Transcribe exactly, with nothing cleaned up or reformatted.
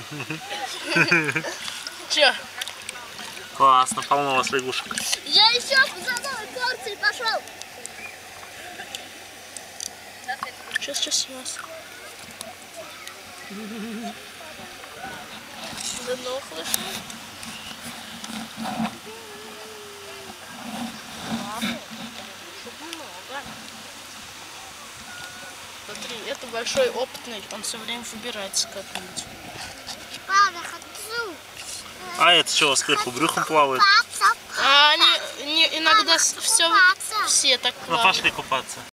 Че? Классно, полно у вас лягушек. Я еще за новой порцией пошел. Сейчас, сейчас, сейчас. Задохлый. Смотри, это большой опытный, он все время выбирается как-нибудь. Папа, хочу. А это что, сверху брюхом плавает? Папа. А они не, иногда все, все так Ну плавают. пошли купаться.